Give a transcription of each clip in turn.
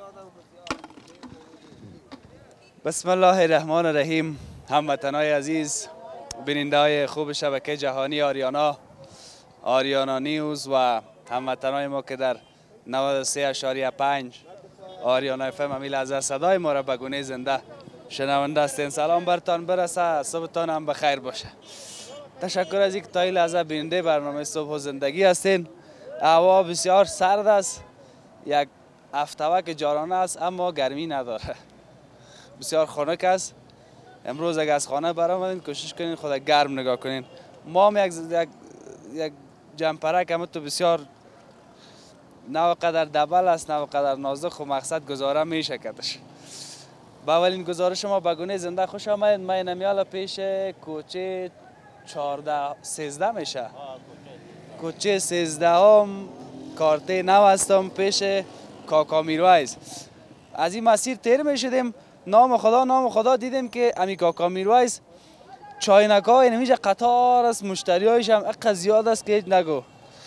بسم الله الرحمن الرحیم. هموطنای عزیز، بیننده های خوب شبکه جهانی آریانا نیوز و هموطنای ما که در 93.5 آریانا اف ام همین لحظه صدای ما را به گونه زنده شنونده هستین. سلام برتان برسه، صبحتان هم بخیر باشه. تشکر از اینکه تا این لحظه بیننده برنامه صبح و زندگی هستین. هوا بسیار سرد است، یک هفته‌وک جارانه است اما گرمی نداره، بسیار خنک است. امروز اگر از خانه برآمدین کوشش کنین خود گرم نگاه کنین. ما هم یک جمپرک هم تو بسیار نه قدر دبل است نه قدر نازک و مقصد گزاره میشه کدش. با اولین گزارش ما به گونه زنده خوش آمدید. من نمیالا پیش کوچه 13 میشه، کوچه 13 هم کارته نو هستم پیش کاکا میرویز. از این مسیر تیر میشدیم، نام خدا دیدیم که امی کاکا میرویز چاینکا اینمیشه قطار است، مشتریایش هم اقا زیاد است که هیچ نگو.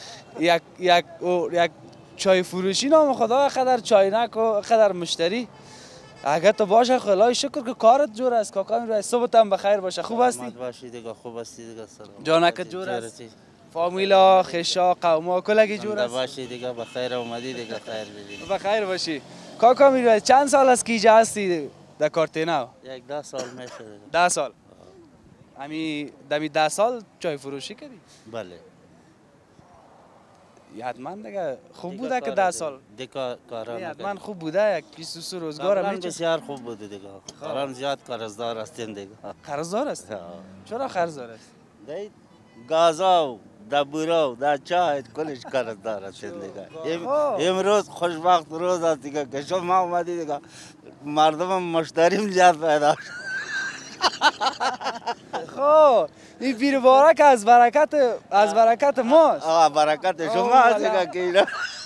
یک چای فروشی نام خدا قدر چاینک و قدر مشتری. اگه تو باشه خدای شکر که کارت جور است. کاکا میرویز صبحت هم بخیر باشه. خوب هستی؟ باشی دیگه، خوب هستی دیگه. سلام. جانکت جور است؟ فامیلا، خشا، قوما کلگی جور است؟ باشی دیگه، بخیر اومدی دیگه، خیر ببینی. بخیر باشی. کاکا میرویز چند سال است که اینجا هستی در کارته نو؟ یک 10 سال میشه دیگه. 10 سال. دمی 10 سال چای فروشی کردی؟ بله. حتما دیگه خوب بوده که 10 سال دیگه کارا حتما خوب بوده. یک 20 روزگار میشه. بسیار خوب بوده دیگه. کاران زیاد قرضدار هستین دیگه. قرضدار است؟ چرا قرضدار است؟ دی گازا و دبورا و در چای کلش قرضدار هستین دیگه. امروز خوشبخت روز است دیگه که شما اومدی دیگه، مردم مشتریم زیاد پیدا شد. خب این پیر بارک از برکت ماست. برکت شما هست دیگه که اینا.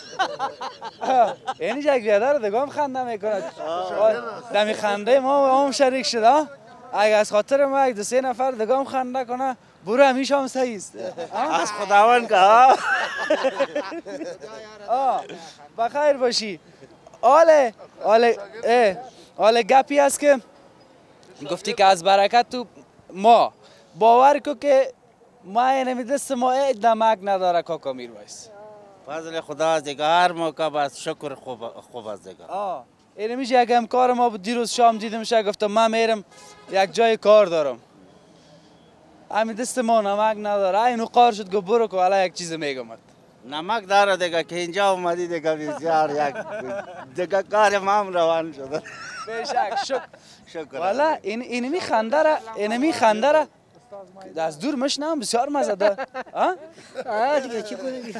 یعنی یک بیادر دیگه هم خنده میکند. دمی خنده ما هم شریک شده. اگه از خاطر ما یک 2-3 نفر دیگه هم خنده کنه برو همیشه هم صحیح است. از خداوند که بخیر باشی. آله گپی است که گفتی که از برکت تو ما باور کو که ما نمیدست ما نمک نداره کاکا میرویز. فضل خدا است دیگه، هر موقع بس شکر خوب است دیگه. این میشه یک همکار ما دیروز شام دیدم شه گفتم من میرم یک جای کار دارم، همین دست ما نمک نداره. اینو قار شد گفت برو که حالا یک چیز میگم. نمک داره دیگه که اینجا اومدی دیگه، بسیار یک دیگه کار ما هم روان شده. بشک شکر. والا اینمی خنده را از دور مشنم بسیار مزه داره. دیگه چی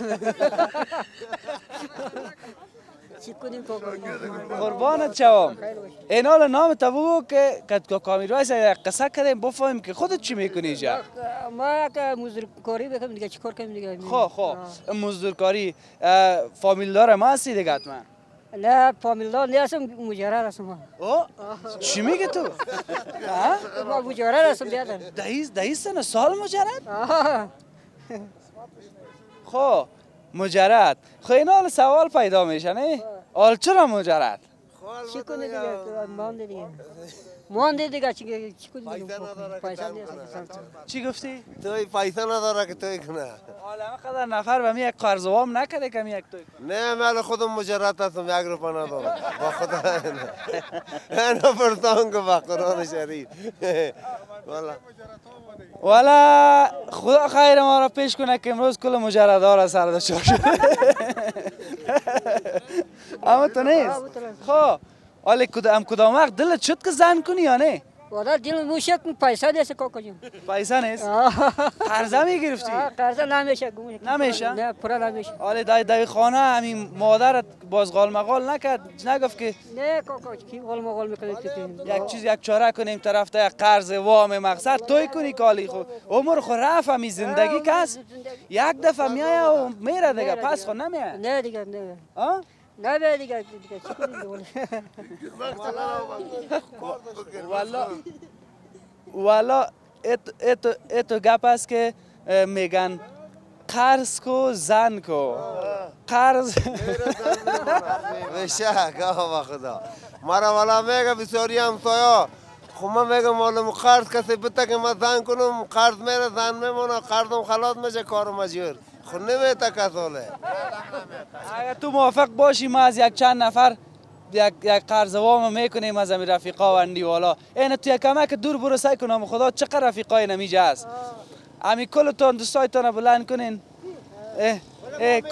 کنیم قربانت شوم. این حال نام تو بگو که کاکا میرویز قصه کردیم بفهمیم که خودت چی میکنی اینجا. ما که مزدورکاری بکنیم دیگه، چی کار کنیم دیگه. خب مزدورکاری فامیل داره ما هستی دیگه حتما؟ نه فامیل دار نیستم، مجرد هستم. چی میگه تو؟ ما مجرد هستم بیادر. 10 سال مجرد؟ خب مجرد. خب این حال سوال پیدا میشه نه؟ حال چرا مجرد؟ چی کنی دیگه؟ مانده دیگه چی کنی دیگه؟ پیسه نیست. چی گفتی؟ توی پیسه نداره که توی کنه. حالا قدر نفر به می یک قرض وام نکرده که می یک توی کنه. نه من خودم مجرد هستم، 1 روپیه ندارم با خدا. اینا پرتان که با قرآن شریف. والا خدا خیر ما را پیش کنه که امروز کل مجردها را سردشار شده. اما تو نیست. خب حالا کدام وقت دلت شد که زن کنی یا نه؟ والا دل موشه که پیسه نیست کاکا جون. پیسه نیست؟ قرضه میگرفتی؟ قرضه نمیشه. نمیشه؟ نه پورا نمیشه. حالا دای خانه همین مادرت باز غال مغال نکرد؟ نگفت که نه کاکا کی غال مغال میکنه؟ یک چیز یک چاره کنیم طرف تا یک قرض وام مقصد توی کنی کالی خو عمر خو رفت می زندگی کس یک دفعه میای و میره دیگه پس خو نمیاد. نه دیگه نه. نه دیگه چی کنیم؟ والا اتو گپ است که میگن قرض کو زن کو قرض بشه گاه خدا مرا والا میگه بسیاری همسایا خب من میگم معلوم قرض کسی بده که من زن کنم قرض میره زن میمونه قرضم خلاص میشه کارم مجبور خب نمیته کساله اگر تو موافق باشی ما از یک چند نفر یک قرض وام میکنیم از امی رفیقا و اندیوالا این تو یک کمک دور برو سعی کنم خدا چقدر رفیقای نمیجه هست امی کلتون دوستایتان بلند کنین یک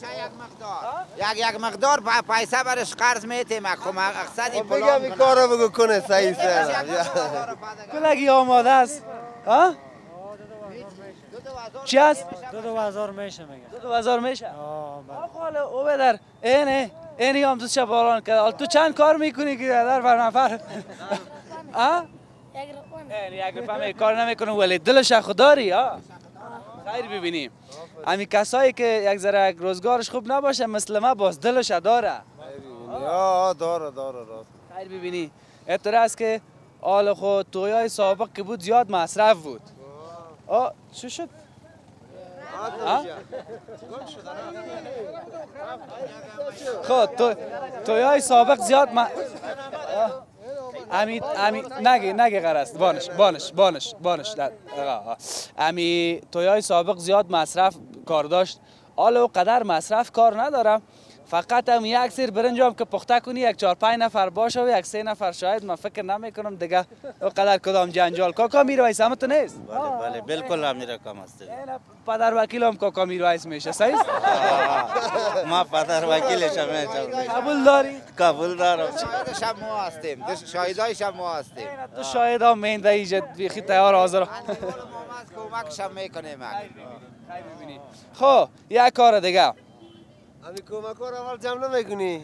مقدار پیسه برش قرض میتیم خب اقصد بگم این کارو بگو کنه صحیح سر کلگی آماده است ها؟ چی هست؟ 2000 میشه میگه 2000 میشه؟ آقا او بدر اینی هم دوست شباران کرد تو چند کار میکنی که در بر نفر؟ ها؟ یک رفعه کار نمیکنه ولی دلش خودداری ها؟ خیر ببینیم امی کسایی که یک ذره روزگارش خوب نباشه مثل ما باز دلش داره یا داره راست خیر ببینی اعتراض که آل خود تویای سابق که بود زیاد مصرف بود چی شد؟ خود تویای سابق زیاد امی نگه غرست بانش امی تویای سابق زیاد مصرف کار داشت حالا او قدر مصرف کار ندارم فقط هم یک سیر برنجام که پخته کنی یک 4-5 نفر باشه و یک 3 نفر شاید من فکر نمیکنم دیگه او قدر کدام جنجال کاکا میرویس همه تو نیست بله بالکل امیر کام است پدر وکیل هم کاکا میرویس میشه صحیح ما پدر وکیلش میشم قبول داری قبول دارم شاهدش هم ما هستیم شاهدایش هم ما هستیم تو شاهد هم مینده ایجاد بیخی تیار حاضر کمکش هم میکنیم خب یک کار دیگه امی کمک رو اول جمع نمیکنی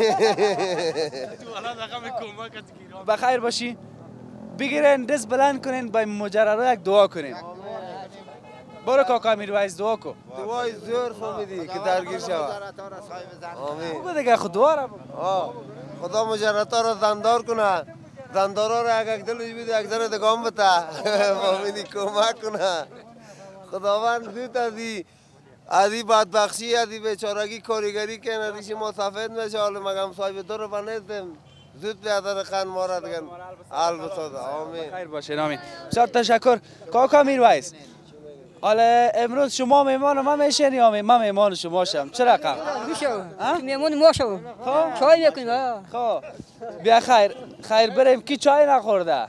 بخیر باشی بگیرین دست بلند کنین با مجرد یک دعا کنین برو کاکا میرویس دعا کو دوای زور فهمیدی که درگیر شود آمین بگو دیگه خود دعا را خدا مجرد را زندار کنه زندارا را یک دلش بیده یک ذره دگام بته فهمیدی کمک کنه خداوند زود از این بدبخشی از این بیچارگی کاریگری که ندیش ما سفید میشه حالا مگم صاحب دور بنیدیم زود بیادر خان ما را دیگن حال بساده آمین خیر باشین آمین بسیار تشکر کاکا میرویس حالا امروز شما میمان ما میشین یا من میمان شما شم چه رقم؟ تو میمان ما شو چای میکنیم خب بیا خیر بریم کی چای نخورده؟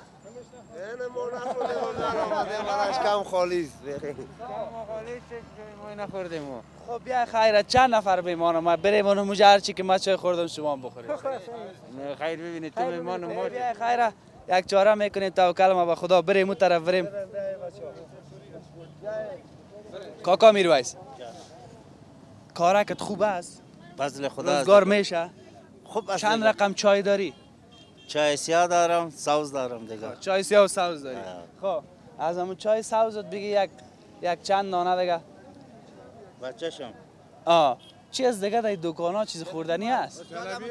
مرش کم خالیست نخوردیم خب بیا خیره چند نفر میمان ما بریم اونو مجه هرچی که من چای خوردم شما هم بخورید خیر ببینید تو میمان ما بیا خیره یک چاره میکنیم توکل ما به خدا بریم اون طرف بریم کاکا میرویس کارکت خوب است فضل خدا روزگار میشه خوب چند رقم چای داری چای سیاه دارم ساوز دارم دیگه چای سیاه و ساوز داری خب از همون چای ساوزت بگی یک چند نانه دیگه بچه‌شم چی از دیگه در دکانا چیز خوردنی هست؟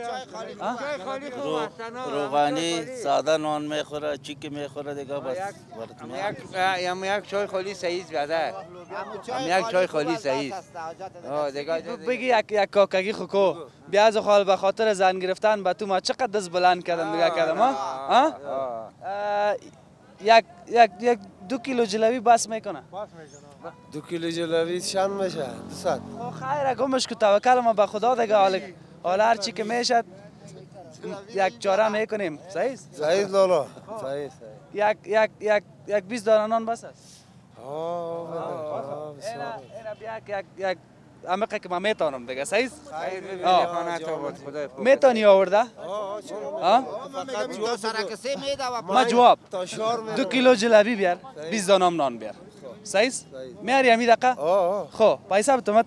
روغانی ساده نان میخوره چیکی میخوره دیگه بس یک چای خالی صحیح بیاده یک چای خالی صحیح بگی یک کاکگی خوکو بیا از خال به خاطر زن گرفتن به تو ما چقدر دست بلند کردم دیگه کردم یک 2 کیلو جلبی بس میکنه 2 کیلو جلبی چند میشه 200 خیره گمش کو توکل ما به خدا دیگه حالا هر چی که میشد یک چاره میکنیم صحیح صحیح لالا صحیح یک 20 دانه نان بس است یک عمقه که من میتونم دیگه صحیح میتونی آورده ما جواب 2 کیلو جلبی بیار 20 دانه نان بیار صحیح میاری امی دقیقه خب پیسه بتومت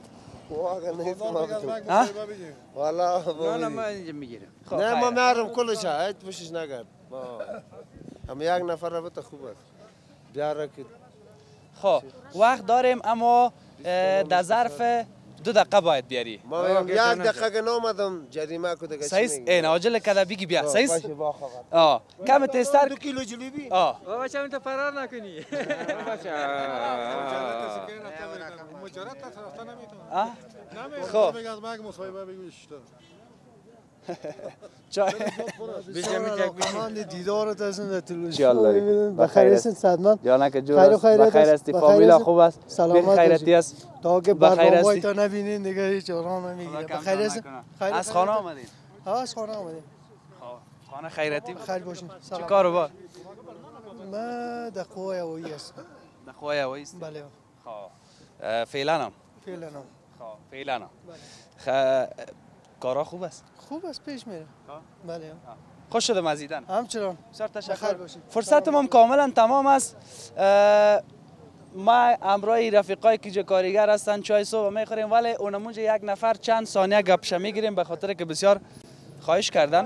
والا نه ما اینجا میگیرم نه ما میارم کلش هیچ پوشش نگرد اما یک نفر را بته خوب است بیاره که خب وقت داریم اما در ظرف 2 دقیقه باید بیاری. ما میگم 1 دقیقه که نامدم جریمه کو دیگه. صحیح این عاجل کده بگی بیا. صحیح. کم تستر 2 کیلو جلیبی. بابا چه تو فرار نکنی. خب چای دیدارت هستن در تلویزیون بخیر هستین صدمن یا نه که جور است بخیر هستی فامیلا خوب است سلامت خیرتی است تا که بخیر برنامه هستی تا نبینین دیگه هیچ آرام نمیگیره بخیر هستین از خانه آمدین از خانه آمدیم خانه خیرتی بخیر باشین چه کارو با ما در قوای هوایی هستم در قوای هوایی است بله خب فعلا هم فعلا کارا خوب است خوب است پیش میره بله خوش شدم از دیدن همچنان بسیار تشکر فرصتم کاملا تمام است ما همراه رفیقای که کارگر هستن چای صبح میخوریم ولی اونمونجا یک نفر چند ثانیه گپشه میگیریم به خاطر که بسیار خواهش کردن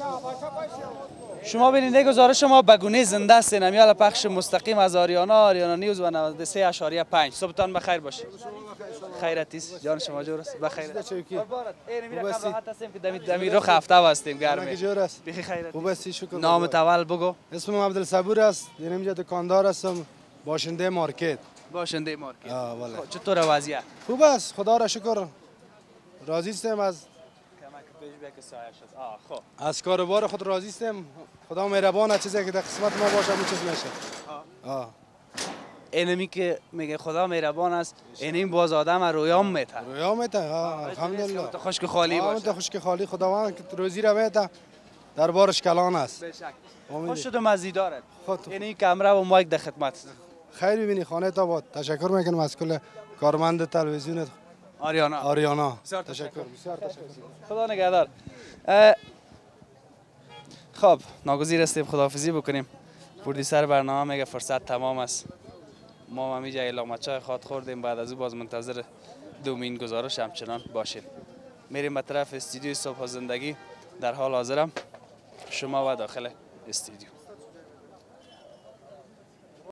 شما ببینید گزارش ما به گونه زنده است نمیال پخش مستقیم از آریانا نیوز و 93.5 صبحتان بخیر باشه خیرتی است جان شما جور است بخیر این میره راحت هستیم که دمی رو هفته هستیم گرمه جور است بخیر خیرتی خوب است شکر نام اول بگو اسمم عبدالصبور است اینجا دکاندار هستم باشنده مارکت باشنده مارکت والله چطور وضعیت خوب است خدا را شکر راضی هستم از خب از کاروبار خود راضی هستم خدا مهربان چیزی که در قسمت ما باشه اون چیز نشه اینمی که میگه خدا مهربان است این باز آدم رویام میته الحمدلله تو خشک خالی باشه تو خشک خالی خداوند که روزی را میته در بارش کلان است به شک خوش شدم از دیدارت این کامرا و مایک در خدمت خیر ببینی خانه تا با تشکر میکنم از کل کارمند تلویزیون آریانا تشکر بسیار تشکر خدا نگهدار خب ناگزیر استیم خداحافظی بکنیم پرودیسر برنامه میگه فرصت تمام است ما همیشه اعلام چای خواد خوردیم بعد از او باز منتظر دومین گزارش همچنان باشیم میریم به طرف استودیوی صبح زندگی در حال حاضرم شما و داخل استودیو